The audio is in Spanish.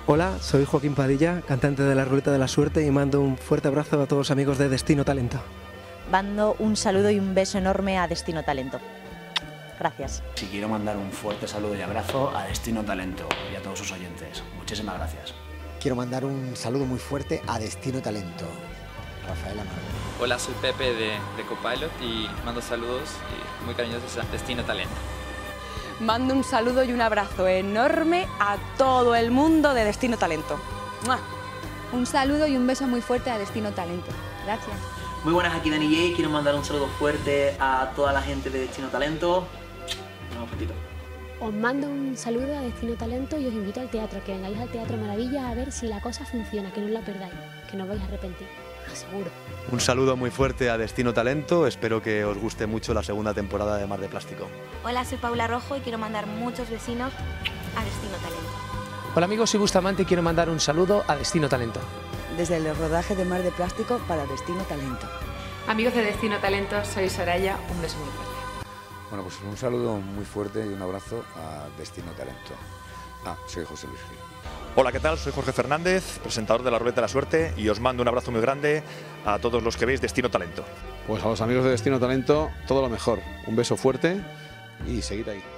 Hola, soy Joaquín Padilla, cantante de La Ruleta de la Suerte, y mando un fuerte abrazo a todos los amigos de Destino Talento. Mando un saludo y un beso enorme a Destino Talento. Gracias. Sí, quiero mandar un fuerte saludo y abrazo a Destino Talento y a todos sus oyentes. Muchísimas gracias. Quiero mandar un saludo muy fuerte a Destino Talento. Rafael Amargo. Hola, soy Pepe de Copilot y mando saludos muy cariñosos a Destino Talento. Mando un saludo y un abrazo enorme a todo el mundo de Destino Talento. ¡Mua! Un saludo y un beso muy fuerte a Destino Talento. Gracias. Muy buenas, aquí Dani J. Quiero mandar un saludo fuerte a toda la gente de Destino Talento. Un poquito. Os mando un saludo a Destino Talento y os invito al teatro, que vengáis al Teatro Maravilla a ver si la cosa funciona, que no os la perdáis, que no os vais a arrepentir, aseguro. Un saludo muy fuerte a Destino Talento, espero que os guste mucho la segunda temporada de Mar de Plástico. Hola, soy Paula Rojo y quiero mandar muchos vecinos a Destino Talento. Hola amigos, soy Bustamante y quiero mandar un saludo a Destino Talento. Desde el rodaje de Mar de Plástico para Destino Talento. Amigos de Destino Talento, soy Soraya, un beso muy fuerte. Bueno, pues un saludo muy fuerte y un abrazo a Destino Talento. Soy José Luis Gil. Hola, ¿qué tal? Soy Jorge Fernández, presentador de La Ruleta de la Suerte, y os mando un abrazo muy grande a todos los que veis Destino Talento. Pues a los amigos de Destino Talento, todo lo mejor. Un beso fuerte y seguid ahí.